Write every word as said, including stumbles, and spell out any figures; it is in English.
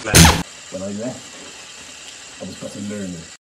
man. When I left, I was got to learn it.